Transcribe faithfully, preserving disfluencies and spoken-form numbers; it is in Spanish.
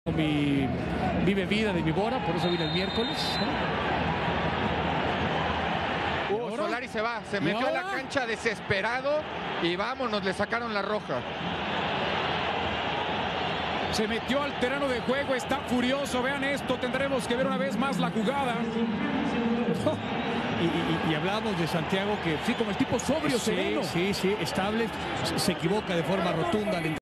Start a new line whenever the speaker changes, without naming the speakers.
Mi, mi bebida de mi bora, por eso vine el miércoles.
Uh, Solari se va, se metió a la cancha desesperado y vámonos, le sacaron la roja.
Se metió al terreno de juego, está furioso. Vean esto, tendremos que ver una vez más la jugada.
Y, y, y hablamos de Santiago que sí, como el tipo sobrio,
Sí,
sereno. Sí, sí, estable, se equivoca de forma rotunda.